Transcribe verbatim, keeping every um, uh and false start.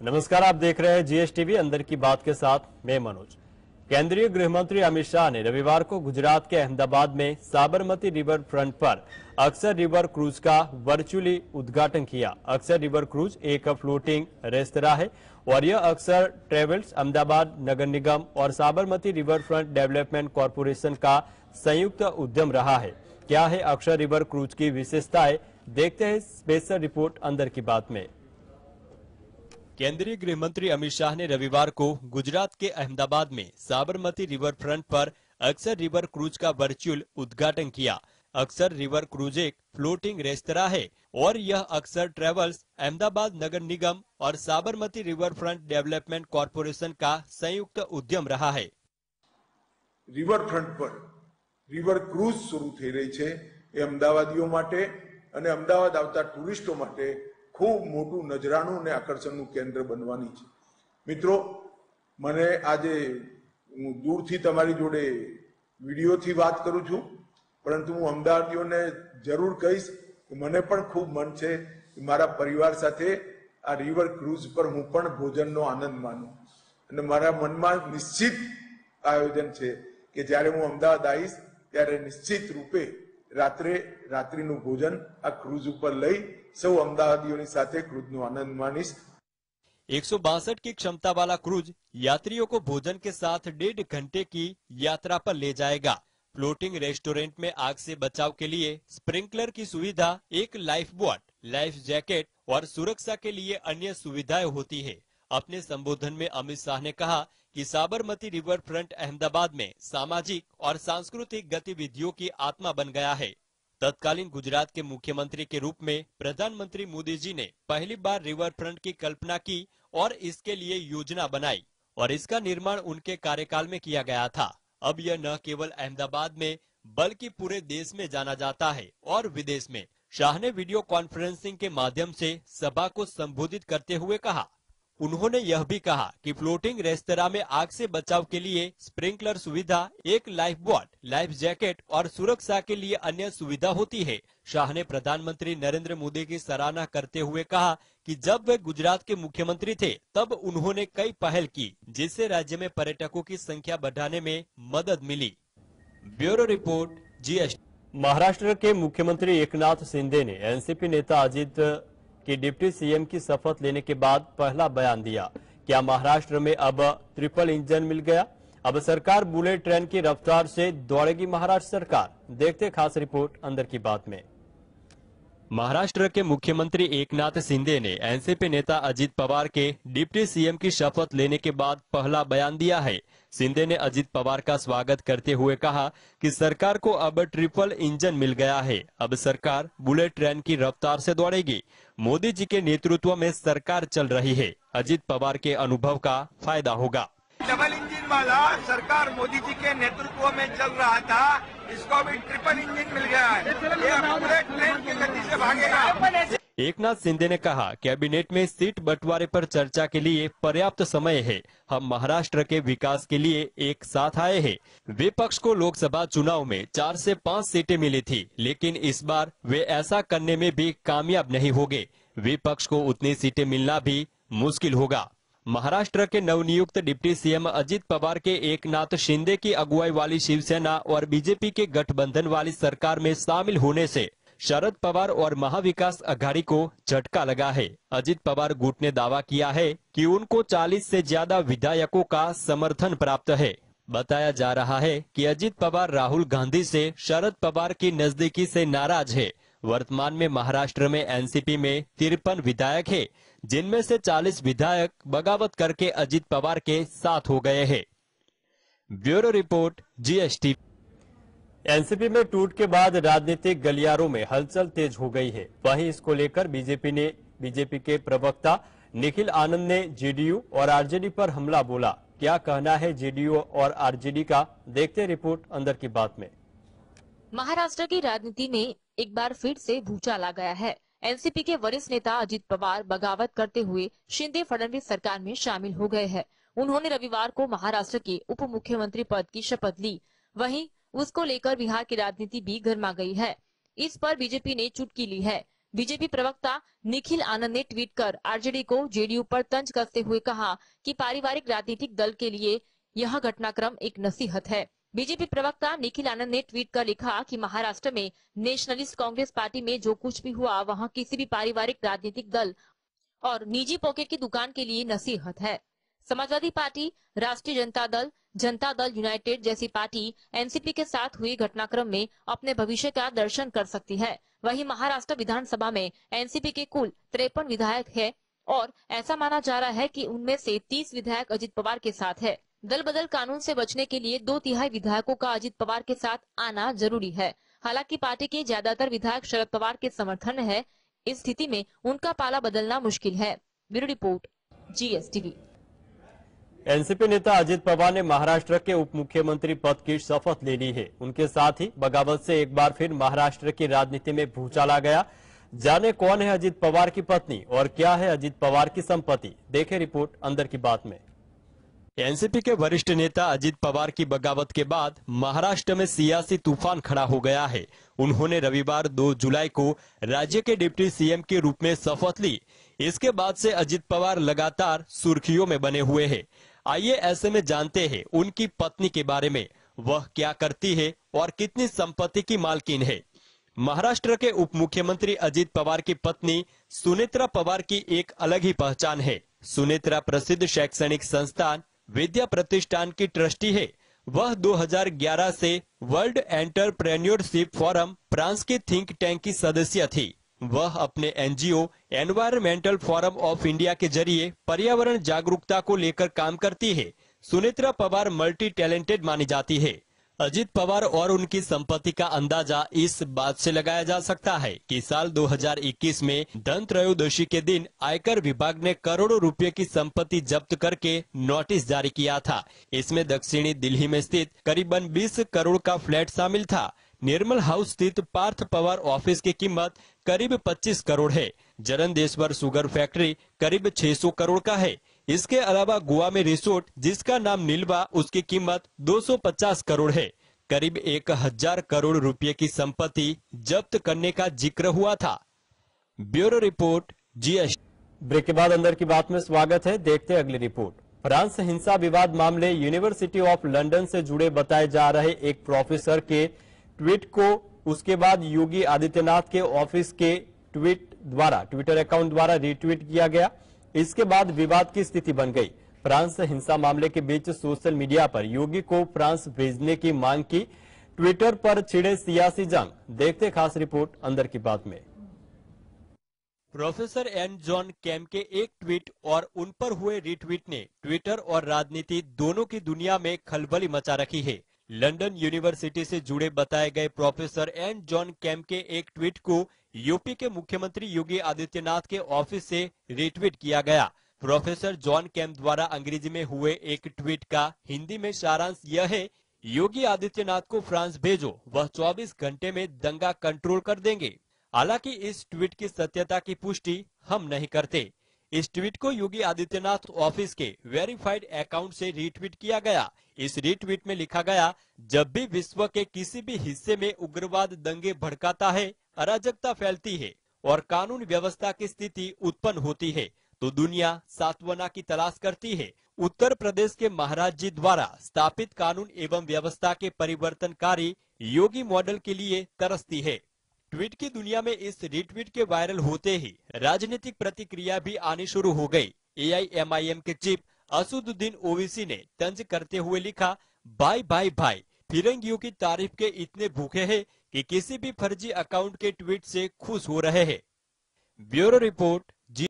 नमस्कार, आप देख रहे हैं जीएस टीवी अंदर की बात के साथ मैं मनोज। केंद्रीय गृह मंत्री अमित शाह ने रविवार को गुजरात के अहमदाबाद में साबरमती रिवर फ्रंट पर अक्सर रिवर क्रूज का वर्चुअली उद्घाटन किया। अक्सर रिवर क्रूज एक फ्लोटिंग रेस्तरां है और यह अक्सर ट्रेवल्स, अहमदाबाद नगर निगम और Sabarmati river front development corporation का संयुक्त उद्यम रहा है। क्या है अक्सर रिवर क्रूज की विशेषताएं, देखते हैं स्पेशल रिपोर्ट अंदर की बात में। केंद्रीय गृह मंत्री अमित शाह ने रविवार को गुजरात के अहमदाबाद में साबरमती रिवर फ्रंट पर अक्सर रिवर क्रूज का वर्चुअल उद्घाटन किया। अक्सर रिवर क्रूज एक फ्लोटिंग रेस्तरां है और यह अक्सर ट्रेवल्स, अहमदाबाद नगर निगम और Sabarmati river front development corporation का संयुक्त उद्यम रहा है। रिवर फ्रंट पर रिवर क्रूज शुरू થઈ રહી છે એ અમદાવાદીઓ માટે અને અમદાવાદ આવતા ટુરિસ્ટો માટે ખૂબ મોટું નજરાણું અને આકર્ષણનું કેન્દ્ર બનવાની છે। મિત્રો, મને આજે હું દૂરથી તમારી જોડે વિડીયોથી વાત કરું છું, પરંતુ હું અમદાવાદીઓને જરૂર કહીશ કે મને પણ ખૂબ મન છે કે મારા પરિવાર સાથે આ રિવર ક્રૂઝ પર હું પણ ભોજનનો આનંદ માનું અને મારા મનમાં નિશ્ચિત આયોજન છે કે જ્યારે હું અમદાવાદ આવીશ ત્યારે નિશ્ચિત રૂપે રાત્રે રાત્રિનું ભોજન આ ક્રૂઝ ઉપર લઈ સૌ અમદાવાદીઓની સાથે ક્રૂઝનો આનંદ માણીશ। एक सौ बासठ की क्षमता वाला क्रूज यात्रियों को भोजन के साथ डेढ़ घंटे की यात्रा पर ले जाएगा। फ्लोटिंग रेस्टोरेंट में आग से बचाव के लिए स्प्रिंकलर की सुविधा, एक लाइफ बोट, लाइफ जैकेट और सुरक्षा के लिए अन्य सुविधाएं होती है। अपने संबोधन में अमित शाह ने कहा कि साबरमती रिवर फ्रंट अहमदाबाद में सामाजिक और सांस्कृतिक गतिविधियों की आत्मा बन गया है। तत्कालीन गुजरात के मुख्यमंत्री के रूप में प्रधानमंत्री मोदी जी ने पहली बार रिवर फ्रंट की कल्पना की और इसके लिए योजना बनाई और इसका निर्माण उनके कार्यकाल में किया गया था। अब यह न केवल अहमदाबाद में बल्कि पूरे देश में जाना जाता है और विदेश में। शाह ने वीडियो कॉन्फ्रेंसिंग के माध्यम से सभा को संबोधित करते हुए कहा, उन्होंने यह भी कहा कि फ्लोटिंग रेस्तरां में आग से बचाव के लिए स्प्रिंकलर सुविधा, एक लाइफ बोट, लाइफ जैकेट और सुरक्षा के लिए अन्य सुविधा होती है। शाह ने प्रधानमंत्री नरेंद्र मोदी की सराहना करते हुए कहा कि जब वे गुजरात के मुख्यमंत्री थे तब उन्होंने कई पहल की जिससे राज्य में पर्यटकों की संख्या बढ़ाने में मदद मिली। Bureau report, GS. महाराष्ट्र के मुख्यमंत्री एकनाथ शिंदे ने एनसीपी नेता अजित कि डिप्टी सीएम की शपथ लेने के बाद पहला बयान दिया। क्या महाराष्ट्र में अब ट्रिपल इंजन मिल गया? अब सरकार बुलेट ट्रेन की रफ्तार से दौड़ेगी महाराष्ट्र सरकार, देखते खास रिपोर्ट अंदर की बात में। महाराष्ट्र के मुख्यमंत्री एकनाथ शिंदे ने एनसीपी नेता अजित पवार के डिप्टी सीएम की शपथ लेने के बाद पहला बयान दिया है। शिंदे ने अजित पवार का स्वागत करते हुए कहा कि सरकार को अब ट्रिपल इंजन मिल गया है, अब सरकार बुलेट ट्रेन की रफ्तार से दौड़ेगी। मोदी जी के नेतृत्व में सरकार चल रही है, अजित पवार के अनुभव का फायदा होगा। डबल इंजन वाला सरकार मोदी जी के नेतृत्व में चल रहा था, इसको भी ट्रिपल इंजन मिल गया है, ये बुलेट ट्रेन की गति से भागेगा। एकनाथ शिंदे ने कहा कैबिनेट में सीट बंटवारे पर चर्चा के लिए पर्याप्त समय है, हम महाराष्ट्र के विकास के लिए एक साथ आए हैं। विपक्ष को लोकसभा चुनाव में चार से पाँच सीटें मिली थी, लेकिन इस बार वे ऐसा करने में भी कामयाब नहीं होंगे। विपक्ष को उतनी सीटें मिलना भी मुश्किल होगा। महाराष्ट्र के नवनियुक्त डिप्टी सीएम अजित पवार के एकनाथ शिंदे की अगुवाई वाली शिवसेना और बीजेपी के गठबंधन वाली सरकार में शामिल होने से शरद पवार और महाविकास अघाड़ी को झटका लगा है। अजित पवार गुट ने दावा किया है कि उनको चालीस से ज्यादा विधायकों का समर्थन प्राप्त है। बताया जा रहा है कि अजित पवार राहुल गांधी से शरद पवार की नजदीकी से नाराज है। वर्तमान में महाराष्ट्र में एनसीपी में तिरपन विधायक है, जिनमें से चालीस विधायक बगावत करके अजित पवार के साथ हो गए हैं। Bureau report, GST. एनसीपी में टूट के बाद राजनीतिक गलियारों में हलचल तेज हो गई है। वहीं इसको लेकर बीजेपी ने बीजेपी के प्रवक्ता निखिल आनंद ने जेडीयू और आरजेडी पर हमला बोला। क्या कहना है जेडीयू और आरजेडी का, देखते रिपोर्ट अंदर की बात में। महाराष्ट्र की राजनीति में एक बार फिर से भूचाल आ गया है। एनसीपी के वरिष्ठ नेता अजित पवार बगावत करते हुए शिंदे फडणवीस सरकार में शामिल हो गए हैं। उन्होंने रविवार को महाराष्ट्र के उप मुख्यमंत्री पद की शपथ ली। वहीं उसको लेकर बिहार की राजनीति भी गर्मा गई है। इस पर बीजेपी ने चुटकी ली है। बीजेपी प्रवक्ता निखिल आनंद ने ट्वीट कर आरजेडी को जेडीयू पर तंज कसते हुए कहा कि पारिवारिक राजनीतिक दल के लिए यह घटनाक्रम एक नसीहत है। बीजेपी प्रवक्ता निखिल आनंद ने ट्वीट कर लिखा कि महाराष्ट्र में नेशनलिस्ट कांग्रेस पार्टी में जो कुछ भी हुआ वहां किसी भी पारिवारिक राजनीतिक दल और निजी पॉकेट की दुकान के लिए नसीहत है। समाजवादी पार्टी, राष्ट्रीय जनता दल, जनता दल यूनाइटेड जैसी पार्टी एनसीपी के साथ हुए घटनाक्रम में अपने भविष्य का दर्शन कर सकती है। वहीं महाराष्ट्र विधानसभा में एनसीपी के कुल तिरपन विधायक है और ऐसा माना जा रहा है कि उनमें से तीस विधायक अजित पवार के साथ है। दल बदल कानून से बचने के लिए दो तिहाई विधायकों का अजित पवार के साथ आना जरूरी है। हालांकि पार्टी के ज्यादातर विधायक शरद पवार के समर्थन है। इस स्थिति में उनका पाला बदलना मुश्किल है। Bureau report, GSTV. एनसीपी नेता अजित पवार ने महाराष्ट्र के उप मुख्यमंत्री पद की शपथ ले ली है। उनके साथ ही बगावत से एक बार फिर महाराष्ट्र की राजनीति में भूचाल आ गया। जाने कौन है अजित पवार की पत्नी और क्या है अजित पवार की संपत्ति, देखें रिपोर्ट अंदर की बात में। एनसीपी के वरिष्ठ नेता अजित पवार की बगावत के बाद महाराष्ट्र में सियासी तूफान खड़ा हो गया है। उन्होंने रविवार दो जुलाई को राज्य के डिप्टी सीएम के रूप में शपथ ली। इसके बाद से अजित पवार लगातार सुर्खियों में बने हुए हैं। आइए ऐसे में जानते हैं उनकी पत्नी के बारे में, वह क्या करती है और कितनी संपत्ति की मालकिन है। महाराष्ट्र के उप मुख्यमंत्री अजित पवार की पत्नी सुनेत्रा पवार की एक अलग ही पहचान है। सुनेत्रा प्रसिद्ध शैक्षणिक संस्थान विद्या प्रतिष्ठान की ट्रस्टी है। वह दो हज़ार ग्यारह से वर्ल्ड एंटरप्रेन्योरशिप फोरम फ्रांस के थिंक टैंक की सदस्य थी। वह अपने NGO environmental forum of India के जरिए पर्यावरण जागरूकता को लेकर काम करती है। सुनेत्रा पवार मल्टी टैलेंटेड मानी जाती है। अजित पवार और उनकी संपत्ति का अंदाजा इस बात से लगाया जा सकता है कि साल दो हज़ार इक्कीस में धन त्रयोदशी के दिन आयकर विभाग ने करोड़ों रुपए की संपत्ति जब्त करके नोटिस जारी किया था। इसमें दक्षिणी दिल्ली में स्थित करीबन बीस करोड़ का फ्लैट शामिल था। निर्मल हाउस स्थित पार्थ पवार ऑफिस की कीमत करीब पच्चीस करोड़ है। जरनदेश्वर शुगर फैक्ट्री करीब छह सौ करोड़ का है। इसके अलावा गोवा में रिसोर्ट जिसका नाम नीलवा, उसकी कीमत दो सौ पचास करोड़ है। करीब एक हजार करोड़ रुपए की संपत्ति जब्त करने का जिक्र हुआ था। Bureau report, GST. ब्रेक के बाद अंदर की बात में स्वागत है, देखते हैं अगली रिपोर्ट। फ्रांस हिंसा विवाद मामले यूनिवर्सिटी ऑफ लंदन से जुड़े बताए जा रहे एक प्रोफेसर के ट्वीट को उसके बाद योगी आदित्यनाथ के ऑफिस के ट्वीट द्वारा ट्विटर अकाउंट द्वारा रीट्वीट किया गया। इसके बाद विवाद की स्थिति बन गई। फ्रांस हिंसा मामले के बीच सोशल मीडिया पर योगी को फ्रांस भेजने की मांग की। ट्विटर पर छिड़े सियासी जंग, देखते खास रिपोर्ट अंदर की बात में। प्रोफेसर एन जॉन कैम के एक ट्वीट और उन पर हुए रीट्वीट ने ट्विटर और राजनीति दोनों की दुनिया में खलबली मचा रखी है। लंदन यूनिवर्सिटी से जुड़े बताए गए प्रोफेसर एन जॉन कैम के एक ट्वीट को यूपी के मुख्यमंत्री योगी आदित्यनाथ के ऑफिस से रीट्वीट किया गया। प्रोफेसर जॉन कैम द्वारा अंग्रेजी में हुए एक ट्वीट का हिंदी में सारांश यह है, योगी आदित्यनाथ को फ्रांस भेजो, वह चौबीस घंटे में दंगा कंट्रोल कर देंगे। हालांकि इस ट्वीट की सत्यता की पुष्टि हम नहीं करते। इस ट्वीट को योगी आदित्यनाथ ऑफिस के वेरीफाइड अकाउंट से रीट्वीट किया गया। इस रीट्वीट में लिखा गया, जब भी विश्व के किसी भी हिस्से में उग्रवाद दंगे भड़काता है, अराजकता फैलती है और कानून व्यवस्था की स्थिति उत्पन्न होती है, तो दुनिया सांत्वना की तलाश करती है। उत्तर प्रदेश के महाराज जी द्वारा स्थापित कानून एवं व्यवस्था के परिवर्तनकारी योगी मॉडल के लिए तरसती है। ट्वीट की दुनिया में इस रीट्वीट के वायरल होते ही राजनीतिक प्रतिक्रिया भी आनी शुरू हो गई। एआईएमआईएम के चीफ असदुद्दीन ओवैसी ने तंज करते हुए लिखा, भाई भाई भाई फिरंगियों की तारीफ के इतने भूखे हैं कि किसी भी फर्जी अकाउंट के ट्वीट से खुश हो रहे हैं। Bureau report,